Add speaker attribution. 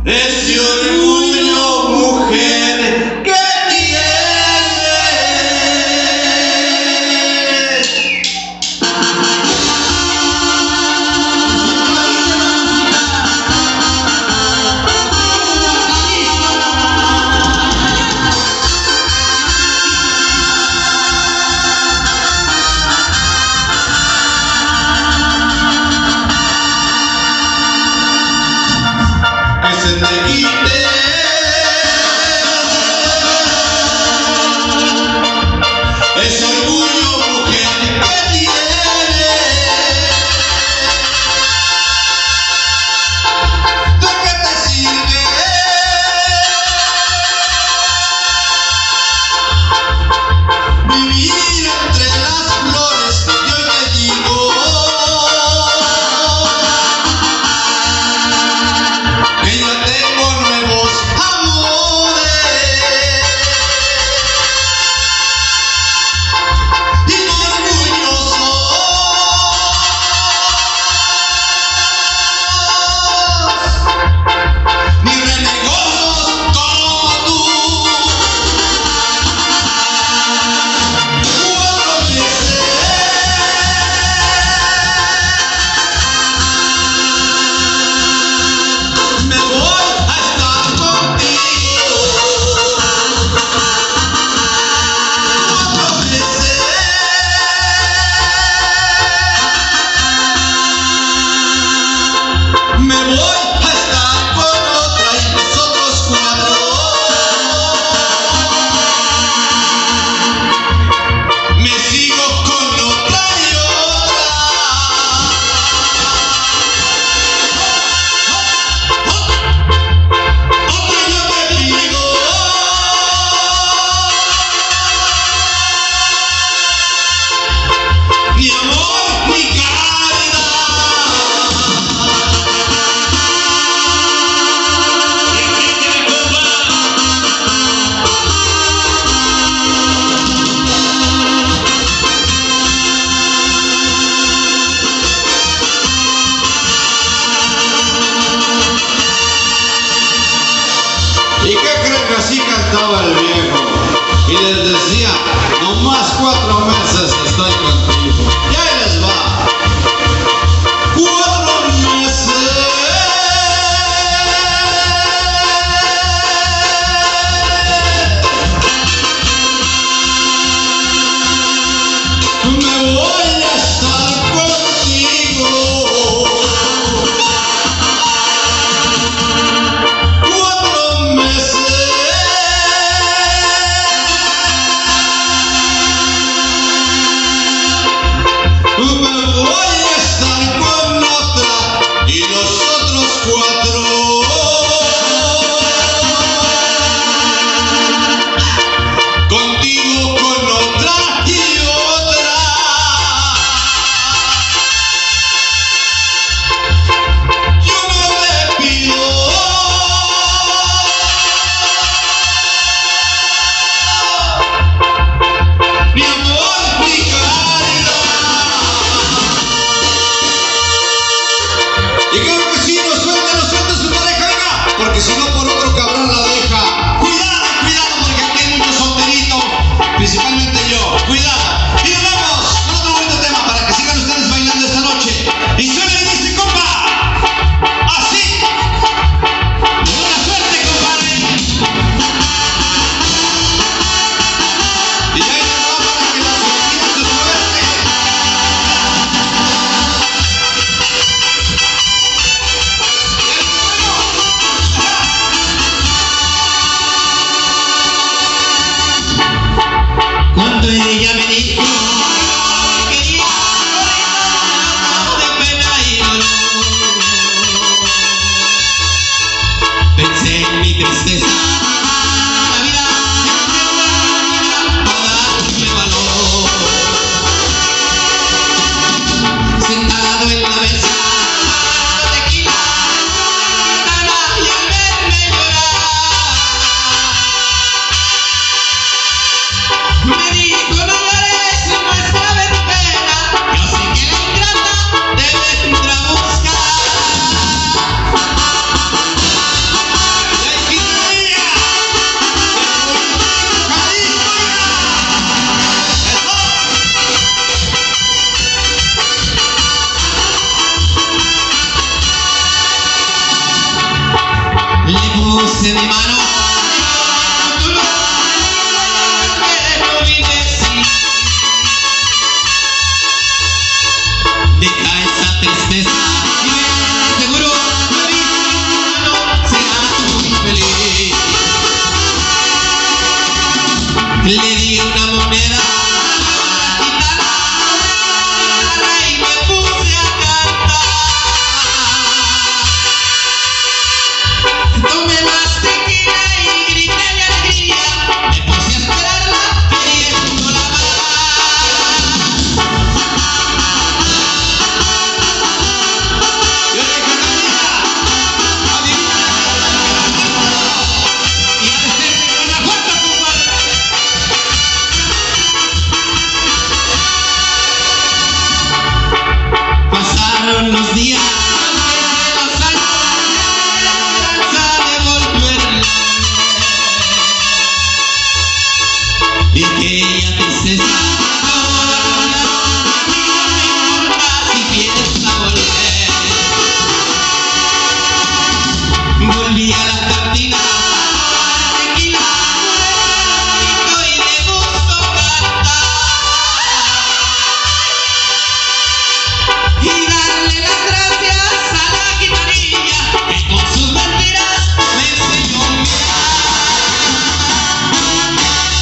Speaker 1: ese orgullo, mujer, que tienes. Que se te quite ese orgullo, mujer, que tienes. ¿De qué te sirve vivir entre las flores que yo te digo? Que ya tengo nuevos amores y no orgulloso. Ni renegosos como tú. 4 meses me voy a estar contigo. 4 meses me voy a estar con otra y nosotros 4 me sigo con otra y otra. Otra yo te pido, ni amor ni caridad. ¿Y qué creen que así cantaba el viejo? Y les decía, nomás 4 meses estoy contigo. Y ahí les va. 4 meses me voy a estar contigo. 4 meses
Speaker 2: esa tristeza y me aseguró feliz, no seas muy feliz. Le di una moneda y me puse a cantar. Tomé más tequila y grité de alegría, me puse a esperarla queriendo la más. Pasaron los días.